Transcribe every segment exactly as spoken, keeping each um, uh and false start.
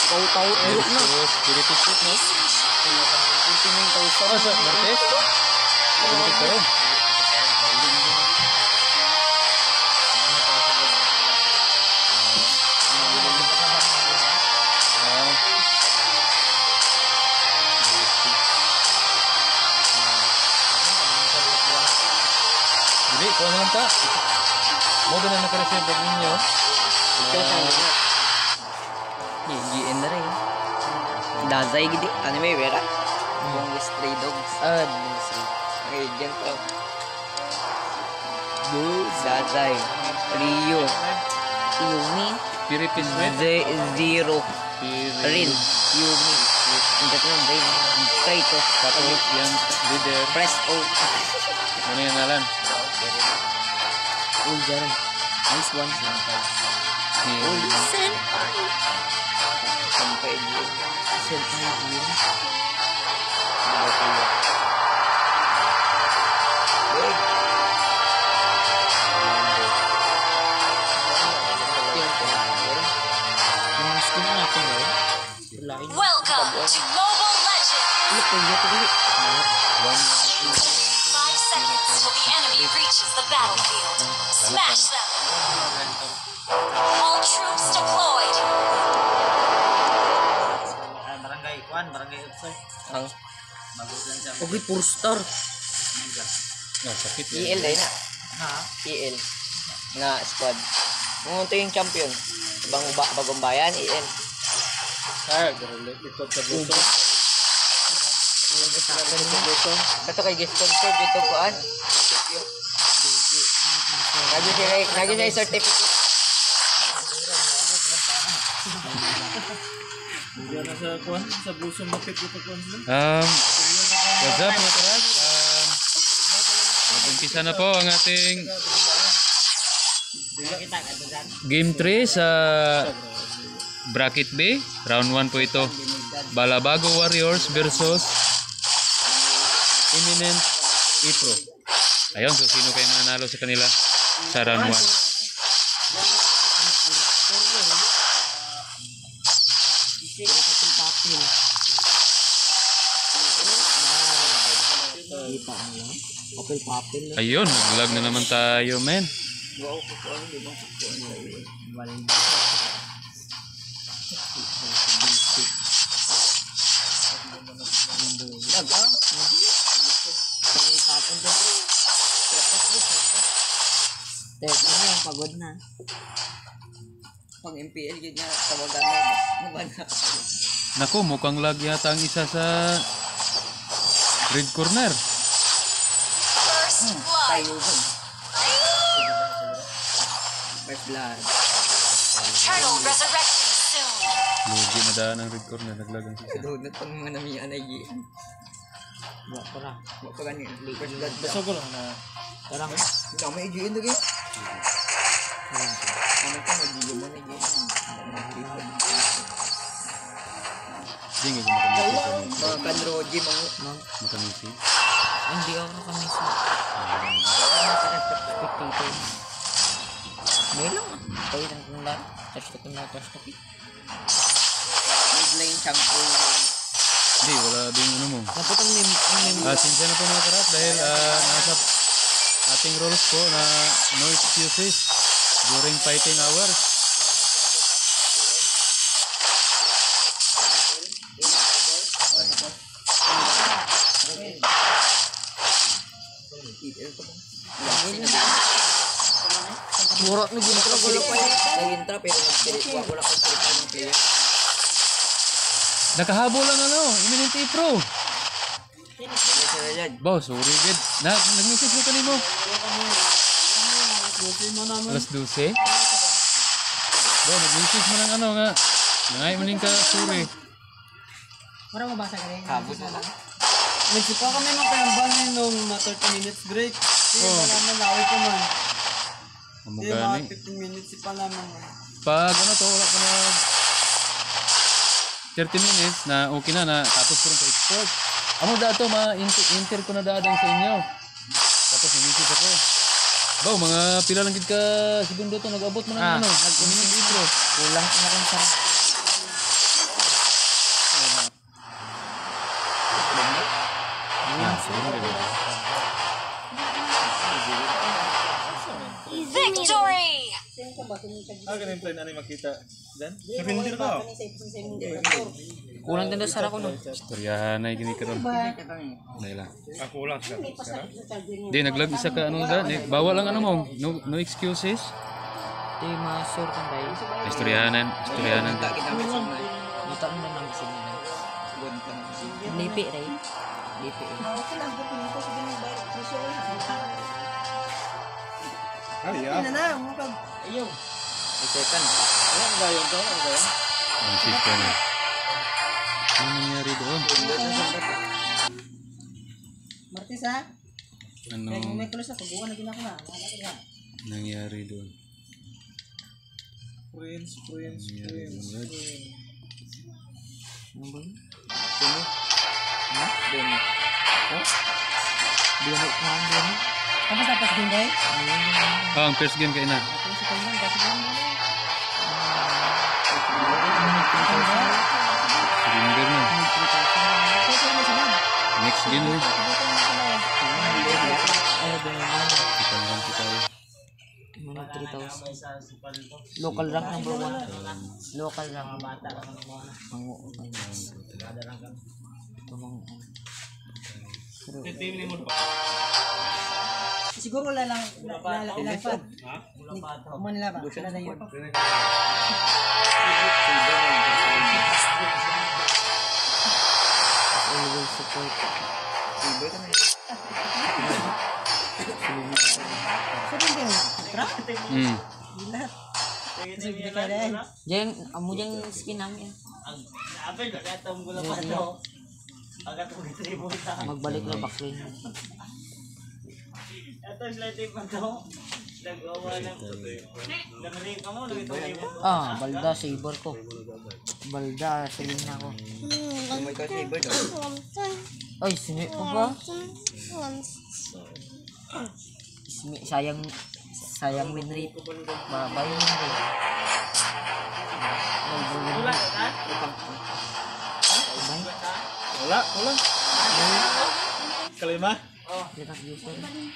Taut-taut buruk na. Spiritus shoot no? Tingin thousand. Oh, sa Martes? Bulit ka rin. Jadi, kung ano lang ta? Mo ba na nakareceive ang ninyo? Ikaw ka na. G N na rin. Dazay gidi. Ano may vera? Yung stray dogs. Ah, Agent to. Bu, Dazay. Rio. Yumi. Philippines med? Z Zero. Rin. Yumi. Ang gato ng brain. Kratos. Tapos yan, leader. Press O. Ano yung ngalan? Oh, dyan. Nice one. Oh, senpai. Senpai din. Senpai din. Ano ko yun? Big. Yung skin na natin eh. Welcome to Mobile Legends! Look, kung yato ulit. Five seconds till the enemy reaches the battlefield. Smash them! All troops deployed! Barangay Kwan, Barangay Upsoy. Ang Bagus lang siya. okay, four star. No, sakit E L yan. din na. Ha? E L. Nga squad. Mungunto yung champion. Bang ba bagong bayan, E L. Ah, garili. Ikot sa buto. Kato kay guest sponsor dito kuan. Lagi siya lagi siya certificate. Diyan na sa Kwan, sa busong mapit dito Kwan sila. Um, what's up mga karas? Um, mag-umpisa na po ang ating Game three sa Bracket B. Round one po ito. Balabago Warriors versus Eminent Ipro. Ayun, so sino kayo mananalo sa kanila sa round one? Papel papel. Ayun, nag-lag na naman tayo, men. Teka na, pagod na. Pang M P L, yun nga, tawagan na. Ano ba na? Naku, mukhang lag yata ang isa sa red corner. First blood! Tayo ba? First blood. Eternal resurrection soon! Lugi na daan ang red corner, naglag ang sisa. Doon na pang mga namiyan ay yun. Wala pa na. Wala pa ganyan. First blood. Basta ko lang na. Tarang. Hindi ako may i-G-in lagi. Ano pa, mag-G-in mo na i-G-in. Hindi nga yung makamisi. Mga kanroji, mga... Makamisi. Hindi ako makamisi. Ako nakaka-spectator. May lang ah. Tayo lang kung lang. Touch to kung na touch to. Midline shampoo. Hindi, wala din ano mo. Dapat ang meme. Ah, sinsya na po mga karat dahil ah, nasa ating rules po na no excuses during fighting hours. Murot na gini ko lang wala pa yun. Nag-intra pero nag-spirit. Wala kang spirit pa ng player. Nakahabol lang ano, Eminent Ipro. Yes, Boss, sorry good. Na, nag-message mo kanimo. Alas dose. Bo, nag-message mo ng ano nga. Nangay mo ning ka, sorry. Parang mabasa ka rin. Habol na lang. Nagsipa kami nung kayambang nung mga thirty minutes break. Hindi Oh. pa naman laway ko man. Amo Hindi mga gani. fifteen minutes pa naman. Pag ano to, wala pa na thirty minutes na okay na na tapos ko rin sa export. Amo dato ma-inter ko na dadang sa inyo. Tapos nag-message ako. Baw, mga pila lang gid ka segundo to nag-abot mo ng Ah, ano, nag-Eminent Ipro. Kulang ko na kung sarap. Victory! Ah, ganun plan ano yung makita. Dan? Surrender ka. Kulang tanda sa ako no. Istoryahan na gini karon. Dai lang. Ako lang sa. Di naglag isa ka ano da, ni- bawal lang ano mo. No no excuses. Di masur kan dai. Istoryahanan, istoryahanan. Dito mo na nang sini. Lipi dai. Lipi. Ay, ya. Isetan. Ano ba yun to? Ano ba yun? Ang sister na. Ano nangyari doon? Martis ha? Ano Kaya may kulos ako, buwan na ginako na. nangyari doon? Prince, Prince, Nangyari Prince. doon, Lord? Ano ba yun? Dini. Ha? Dini. Oh? Dini ko man dini. Tapos tapos din guys? Ah, ang first game kayo na. Tapos si Kaiman, kasi din. Surrender na. Kasi ano si Bob? Next game na. Ay, dini man. Itangan ko tayo. Mga three thousand. Local rank number one. Local rank. Mango. Tumang. Siguro wala lang ilang fan. Kuman nila ba? Sila na yun. Always support. Sabi din, tra? Hmm. Lahat. Kasi hindi ka dahil. Yang, amo yang skin namin. Apel, katong gula pa to. Agad mo tribo ta. Magbalik na backline. Ito sila tipo to. Nagawa ng Nagari ka mo, nagito mo. Ah, balda saber ko. Balda siling na ko. Ay, sini ko ba? Ismi, sayang sayang win rate. Babay na rin. Wala ka? Babay. Wala, wala. Kalima? Direct user.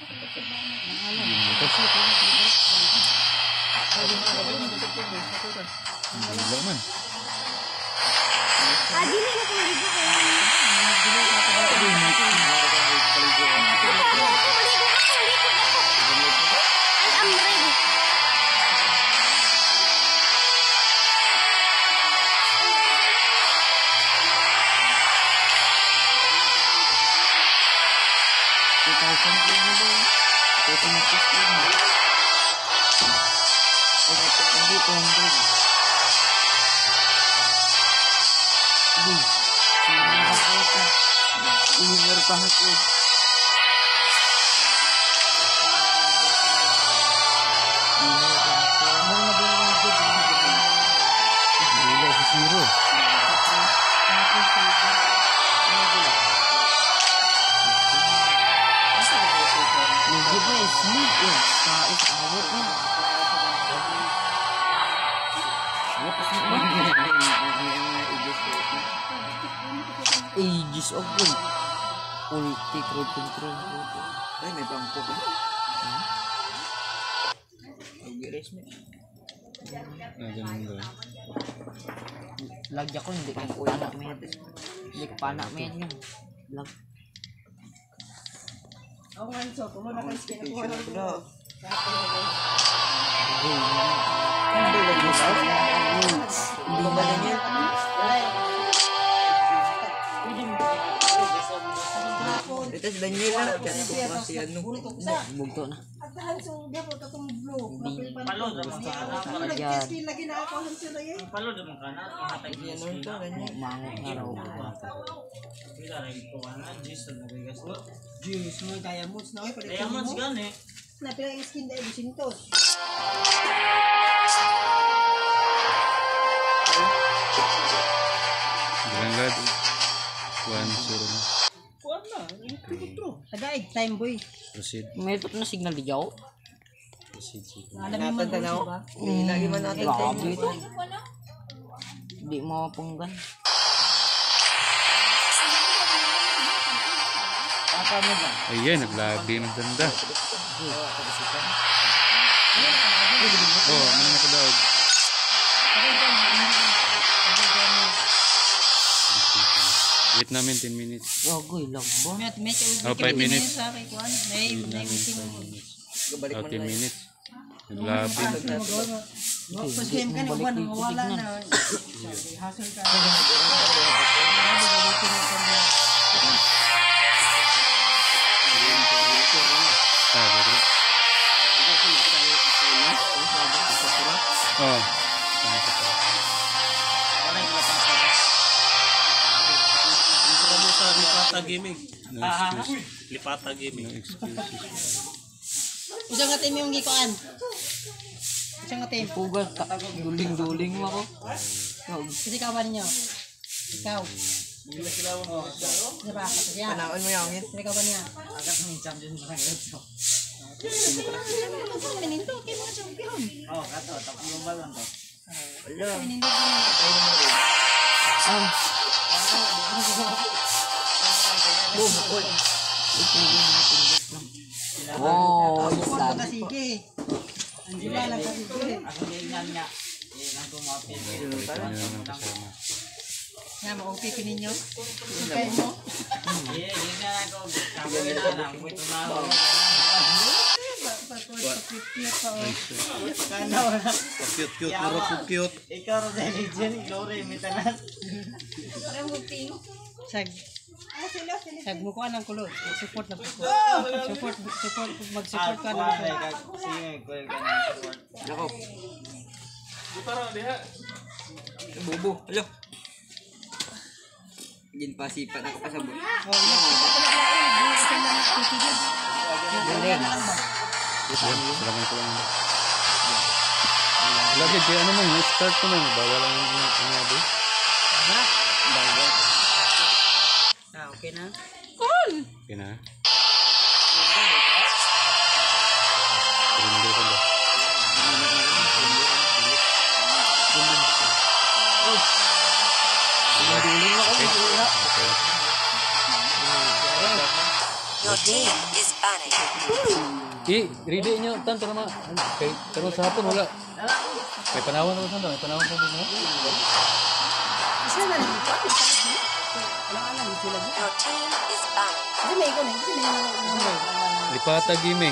Wala man. two thousand na ba? two thousand fifteen na. Hindi, two hundred. Hindi. Sinara ko ito. Sinara pa ako. Wala si Zero. Legit na is mid yun. Sa is awet na. Wapas na ba? Aegis of Gold. Ulti, crowd control. Ay, may bangko ba? Mag-erase mo. Ah, ganun ba? Lagya ko, hindi ko kuya na may hindi ko pa na may yun. Lag. Ako nga nito, kung na kayo skin ako na ito. Hindi ba lang yan? Ito si Daniel na. Kaya ko pa si ano. Bugto na. At hansong dia po katong blue. Palod naman ka na. Yan. Skin lagi na ako hansong na yun. Palod naman ka na. Mahatay niya nun. Mangot na raw. Wala rin ito. Ano? Gis na nabigas to. Jeez, mga diamonds na ako. Diamonds gani. Na pila yung skin dahil busintos. Granglad. one zero na. Kuwan na. Yung true. Tagaig, time boy. Proceed. May ito na signal di jaw. Proceed. sige. Alam mo man boy, ba? Lagi man natin. Grabe ito. Hindi mapunggan. Ayan, naglabi ng ganda. Oh, ano na nakadaog? Wait namin ten minutes. Wagoy lang ba? Oh, five minutes. May may meeting. Oh, ten minutes. Naglabi. Tapos game ka na ba nang wala na. Hassle ka. Ah, betul. Oh. Lipata Gaming. No excuse. Lipata Gaming. No excuses. Isang nga team yung gikuan. Isang nga team. Pugas, duling-duling mo ako. Kasi kawan ninyo. Ikaw. Diba? Kasi yan. Panahon mo yung Kasi kawan niya. agad ng champion sa ngayon. Pininto, kayo mga champion. Oh, kato, tapos yung balon to. Pininto. Um. Boom, boy. Oh, yes Support lang. mo kasige. Ang sila lang kasige. Ako ganyan nga. Eh, nang kumapit. Ito niyo ng kasama. Nga, ma-okay ko ninyo. Kayo mo. Eh, ganyan ako. Kamo na lang. Ito na ako. Pakit-pakit pa o. Kana wala. Cute, cute, mura po cute. Ikaw ro sa legend, glory mitanan. Sag. Sag mo ko anang kulot. Support na po. Support, support, mag-support ka na. Sige, kuya ka na support. Ako. Bubu. Hello. Gin pa sipat ako pasabot. Oh, yeah. Duling. Salamat ko lang. Lagi, kaya ano mo, start ko na. Bawal ang ano ba? Bawal. Ah, okay na. Okay na. Surrender ko ba? Duling ako. Okay. Your team is banished. I, ready nyo, tan, tara ma. Kay, pero sa hapon, wala. May panahon ako saan, may panahon ko din. Isa na lang ito. Alam-alam, ito lang. Your team is banished. Hindi, may ikaw na. Hindi, may ikaw na. Lipata Gaming.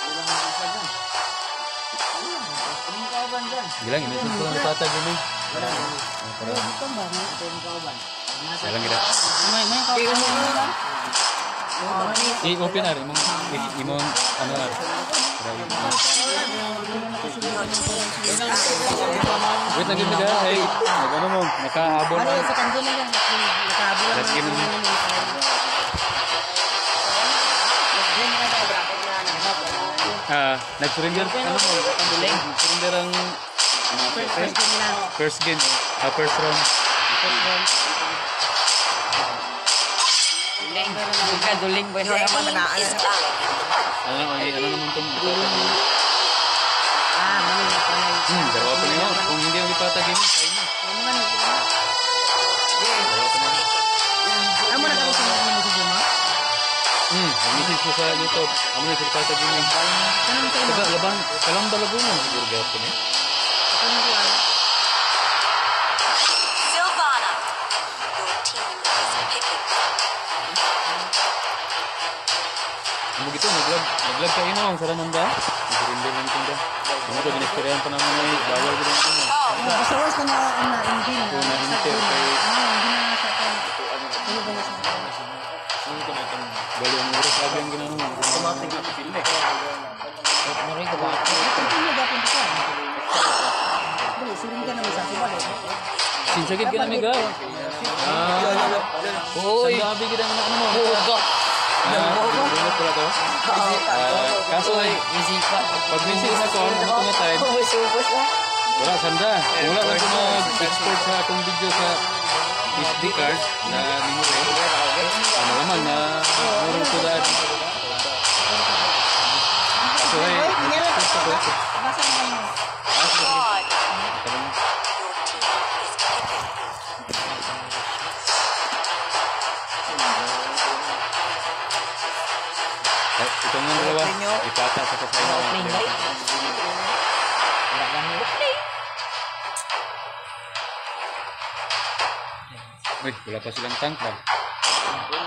Gilang, i-message ko lang Lipata Gaming. Pero dito ba? Gilang, gila. May, may ikaw na. I-open na rin, imong, imong, ano na. Wait, naging nila, ay, nag-ano mo, nakahabol Ano na. sa kanto na yan? Nakabula Let's give him. Ah, nag-surrender, ano mo, nag-surrender ang First game nila. first game, ah, first round. Duling. Ika, duling. Bueno, Your naman team na is banished. Ano, ay, ano naman itong Ah, mali na pala. Hmm, dalawa pa niyo. Kung hindi ang Lipata Gaming, sa inyo. Ano nga nito? Dalawa pa niyo. Amo na kami sa mga message mo? Hmm, mag-message ko sa YouTube. Ano yung Lipata Gaming? Tanong sa Taga, imo. labang, kalang balagunan siguro gapon eh. Tanong ko ano? Silvana. Your team is picking. Ano gito, naglag, naglag kayo na ang sarananda. Nag-surrender lang ito ba? Ano ko, ginistoryahan pa naman ay bawal ko lang ito. Basta was ka na na hindi na. Kung na-enter kay... Ah, hindi na sa kan. Ano ba sa kan? Bali ang oras, sabi ang ginano mo. Automatic na pipil eh. Mari ko ba? Ano ba pun ka? Dali, suring ka naman sa sibal. Sinsagid ka na may gawa. Ah, Uy. sandabi kita ng ano mo. Buga. Ah, bunot pala to. Ah, kaso ay, Isipa. pag message na ko, ano ito nga time, Uy, subos na. wala, sanda. Wala lang ko mag-export sa akong video sa S D card na memory. Ano naman na meron ko dahil. Kaso ay, nag-export ako. Basta mo lang. God. Parang, Your team is picking. Itong nga dalawa, ipata sa kasama. Wala opening guys. Wala kami opening. Uy, wala pa silang tank ba?